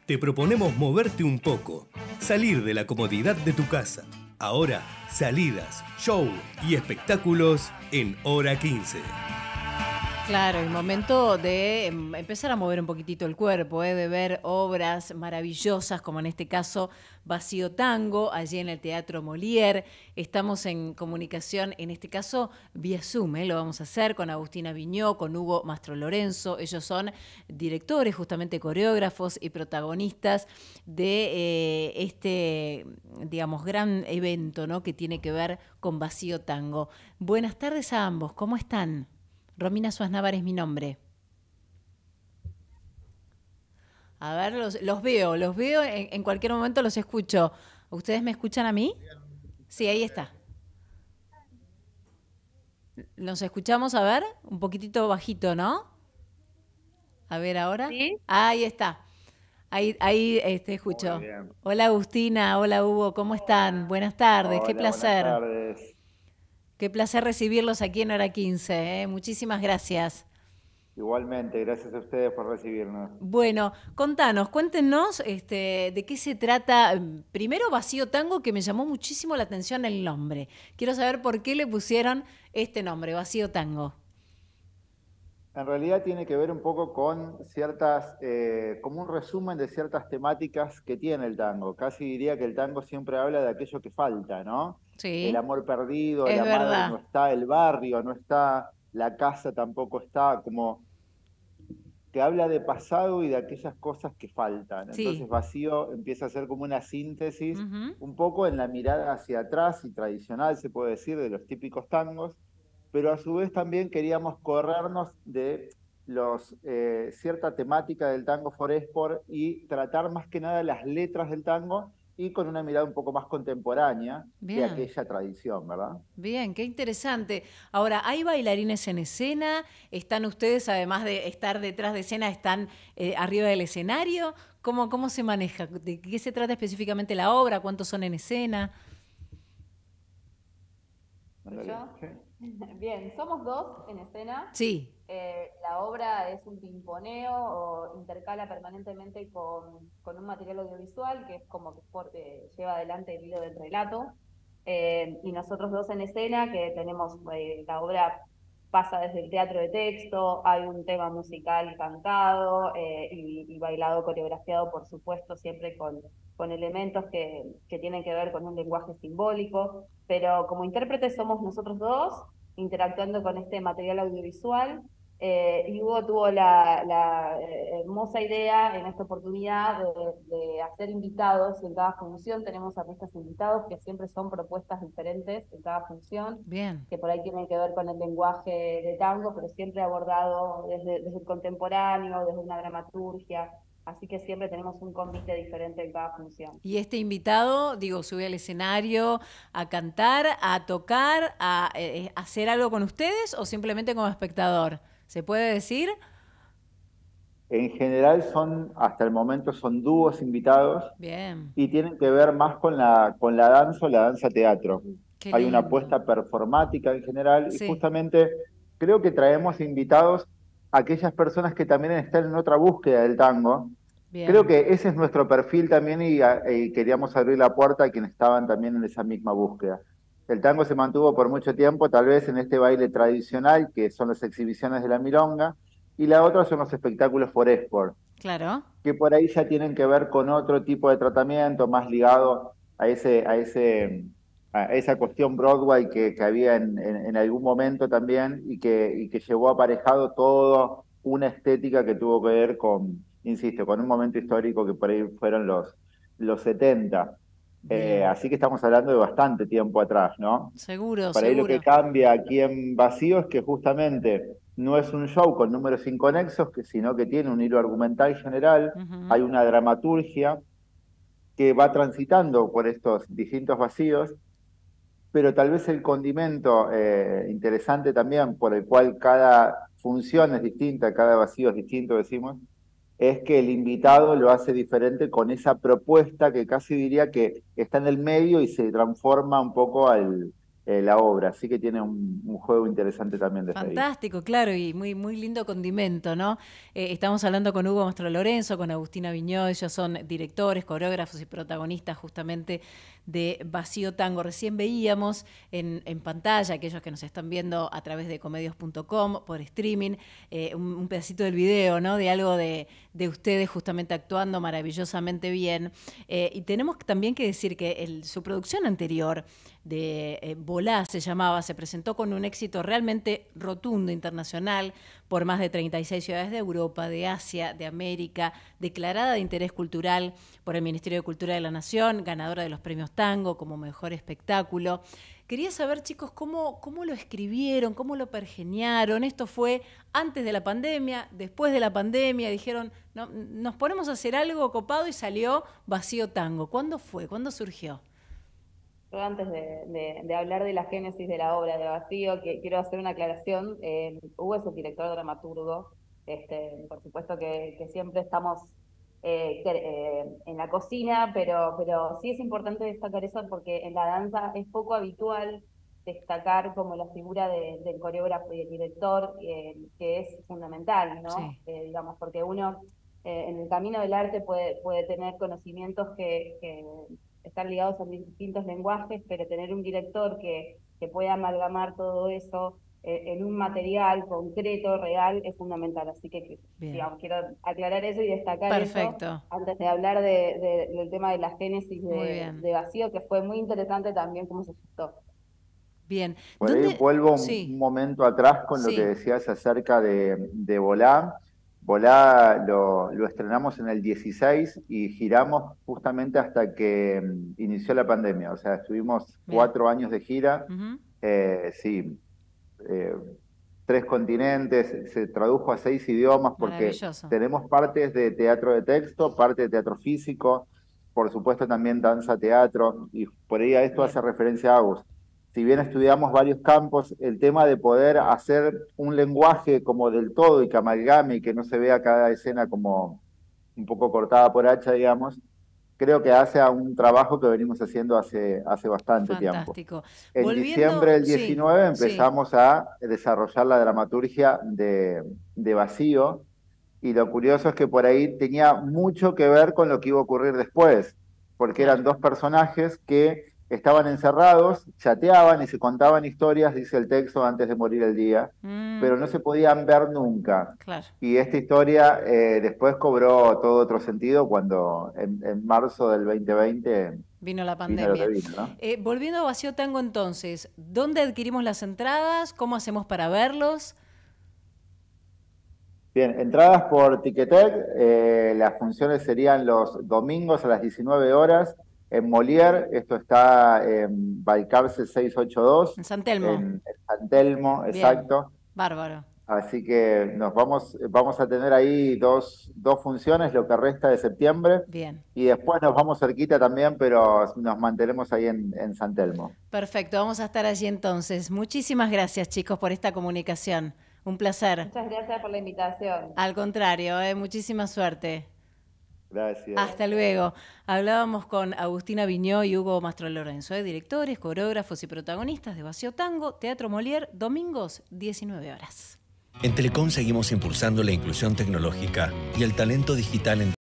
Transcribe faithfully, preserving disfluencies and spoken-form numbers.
Te proponemos moverte un poco, salir de la comodidad de tu casa. Ahora, salidas, show y espectáculos en Hora quince. Claro, el momento de empezar a mover un poquitito el cuerpo, ¿eh? De ver obras maravillosas, como en este caso Vacío Tango, allí en el Teatro Molière. Estamos en comunicación, en este caso vía Zoom, ¿eh? Lo vamos a hacer con Agustina Viñó, con Hugo Mastro Lorenzo. Ellos son directores, justamente coreógrafos y protagonistas de eh, este, digamos, gran evento, ¿no? Que tiene que ver con Vacío Tango. Buenas tardes a ambos, ¿cómo están? Romina Suárez Navar es mi nombre. A ver, los, los veo, los veo, en, en cualquier momento los escucho. ¿Ustedes me escuchan a mí? Sí, ahí está. Nos escuchamos, a ver, un poquitito bajito, ¿no? A ver ahora. ¿Sí? Ahí está. Ahí, ahí este, escucho. Hola Agustina, hola Hugo, ¿cómo están? Buenas tardes, Hola, qué placer. Buenas tardes. Qué placer recibirlos aquí en Hora quince, ¿eh? Muchísimas gracias. Igualmente, gracias a ustedes por recibirnos. Bueno, contanos, cuéntenos este, de qué se trata. Primero, Vacío Tango, que me llamó muchísimo la atención el nombre. Quiero saber por qué le pusieron este nombre, Vacío Tango. En realidad tiene que ver un poco con ciertas, eh, como un resumen de ciertas temáticas que tiene el tango. Casi diría que el tango siempre habla de aquello que falta, ¿no? Sí, El amor perdido, es la madre verdad. no está, el barrio no está, la casa tampoco está, como que habla de pasado y de aquellas cosas que faltan. Sí. Entonces Vacío empieza a ser como una síntesis, Uh-huh. un poco en la mirada hacia atrás y tradicional, se puede decir, de los típicos tangos, pero a su vez también queríamos corrernos de los, eh, cierta temática del tango forésport y tratar más que nada las letras del tango y con una mirada un poco más contemporánea Bien. de aquella tradición, ¿verdad? Bien, qué interesante. Ahora, ¿hay bailarines en escena? ¿Están ustedes, además de estar detrás de escena, están eh, arriba del escenario? ¿Cómo, cómo se maneja? ¿De qué se trata específicamente la obra? ¿Cuántos son en escena? ¿Yo? Sí. Bien, somos dos en escena. Sí. Eh, la obra es un pimponeo o intercala permanentemente con, con un material audiovisual que es como que por, eh, lleva adelante el hilo del relato. Eh, y nosotros dos en escena, que tenemos, eh, la obra pasa desde el teatro de texto, hay un tema musical cantado eh, y, y bailado, coreografiado, por supuesto, siempre con, con elementos que, que tienen que ver con un lenguaje simbólico, pero como intérpretes somos nosotros dos, interactuando con este material audiovisual. Eh, y Hugo tuvo la, la eh, hermosa idea en esta oportunidad de, de hacer invitados en cada función. Tenemos artistas invitados que siempre son propuestas diferentes en cada función, Bien. que por ahí tienen que ver con el lenguaje de tango, pero siempre abordado desde, desde el contemporáneo, desde una dramaturgia. Así que siempre tenemos un convite diferente en cada función. Y este invitado, digo, sube al escenario a cantar, a tocar, a eh, hacer algo con ustedes o simplemente como espectador. ¿Se puede decir? En general son, hasta el momento son dúos invitados. Bien. Y tienen que ver más con la, con la danza o la danza teatro. Qué Hay una lindo. apuesta performática en general y Sí. justamente creo que traemos invitados a aquellas personas que también están en otra búsqueda del tango. Bien. Creo que ese es nuestro perfil también y, y queríamos abrir la puerta a quienes estaban también en esa misma búsqueda. El tango se mantuvo por mucho tiempo, tal vez en este baile tradicional, que son las exhibiciones de la milonga, y la otra son los espectáculos forésport, Claro. que por ahí ya tienen que ver con otro tipo de tratamiento, más ligado a, ese, a, ese, a esa cuestión Broadway que, que había en, en, en algún momento también y que, y que llevó aparejado toda una estética que tuvo que ver con, insisto, con un momento histórico que por ahí fueron los, los setenta. Eh, así que estamos hablando de bastante tiempo atrás, ¿no? Seguro, Para ahí lo seguro. que cambia aquí en Vacío es que justamente no es un show con números inconexos, que, sino que tiene un hilo argumental general, Uh-huh. hay una dramaturgia que va transitando por estos distintos vacíos, pero tal vez el condimento eh, interesante también por el cual cada función es distinta, cada vacío es distinto, decimos, es que el invitado lo hace diferente con esa propuesta que casi diría que está en el medio y se transforma un poco al, eh, la obra. Así que tiene un, un juego interesante también desde ahí. Fantástico, claro, y muy, muy lindo condimento, ¿no? Eh, estamos hablando con Hugo Mastrolorenzo, con Agustina Viñó, ellos son directores, coreógrafos y protagonistas justamente de Vacío Tango. Recién veíamos en, en pantalla, aquellos que nos están viendo a través de comedios punto com, por streaming, eh, un, un pedacito del video, ¿no? De algo de, de ustedes justamente actuando maravillosamente bien. Eh, y tenemos también que decir que el, su producción anterior de eh, Volá se llamaba, se presentó con un éxito realmente rotundo internacional por más de treinta y seis ciudades de Europa, de Asia, de América, declarada de interés cultural por el Ministerio de Cultura de la Nación, ganadora de los premios Tango como mejor espectáculo. Quería saber, chicos, cómo, cómo lo escribieron, cómo lo pergeniaron. Esto fue antes de la pandemia, después de la pandemia, dijeron, no, nos ponemos a hacer algo copado y salió Vacío Tango. ¿Cuándo fue? ¿Cuándo surgió? Yo antes de, de, de hablar de la génesis de la obra de Vacío, que quiero hacer una aclaración. Eh, Hugo es el director dramaturgo, este, por supuesto que, que siempre estamos eh, que, eh, en la cocina, pero, pero sí es importante destacar eso porque en la danza es poco habitual destacar como la figura de, del coreógrafo y del director, eh, que es fundamental, ¿no? Sí. Eh, digamos, porque uno eh, en el camino del arte puede, puede tener conocimientos que... que están ligados a distintos lenguajes, pero tener un director que, que pueda amalgamar todo eso eh, en un material concreto, real, es fundamental. Así que, digamos, quiero aclarar eso y destacar Perfecto. eso antes de hablar de, de, del tema de la génesis de, de Vacío, que fue muy interesante también cómo se gestó. Bien. Por ¿Dónde? ahí vuelvo un, sí. un momento atrás con sí. lo que decías acerca de, de Volá. Volá lo, lo estrenamos en el dieciséis y giramos justamente hasta que um, inició la pandemia. O sea, estuvimos Bien. cuatro años de gira. Uh-huh. eh, sí, eh, tres continentes, se tradujo a seis idiomas porque tenemos partes de teatro de texto, parte de teatro físico, por supuesto también danza, teatro, y por ahí a esto Bien. hace referencia a Agus. Si bien estudiamos varios campos, el tema de poder hacer un lenguaje como del todo y que amalgame y que no se vea cada escena como un poco cortada por hacha, digamos, creo que hace a un trabajo que venimos haciendo hace, hace bastante Fantástico. tiempo. En Volviendo, diciembre del diecinueve sí, empezamos sí. a desarrollar la dramaturgia de, de Vacío, y lo curioso es que por ahí tenía mucho que ver con lo que iba a ocurrir después, porque eran dos personajes que estaban encerrados, chateaban y se contaban historias, dice el texto, antes de morir el día, mm. pero no se podían ver nunca. Claro. Y esta historia eh, después cobró todo otro sentido cuando en, en marzo del veinte veinte vino la pandemia. Vino vino, ¿no? eh, volviendo a Vacío Tango entonces, ¿dónde adquirimos las entradas? ¿Cómo hacemos para verlos? Bien, entradas por Ticketek, eh, las funciones serían los domingos a las diecinueve horas, en Molière, esto está en Balcarce seiscientos ochenta y dos. En San Telmo. En, en San Telmo, Bien. exacto. Bárbaro. Así que nos vamos, vamos a tener ahí dos, dos funciones, lo que resta de septiembre. Bien. Y después nos vamos cerquita también, pero nos mantenemos ahí en, en San Telmo. Perfecto, vamos a estar allí entonces. Muchísimas gracias, chicos, por esta comunicación. Un placer. Muchas gracias por la invitación. Al contrario, eh, muchísima suerte. Gracias. Hasta luego. Hablábamos con Agustina Viñó y Hugo Mastrolorenzo, ¿eh? directores, coreógrafos y protagonistas de Vacío Tango, Teatro Molière, domingos, diecinueve horas. En Telecom seguimos impulsando la inclusión tecnológica y el talento digital en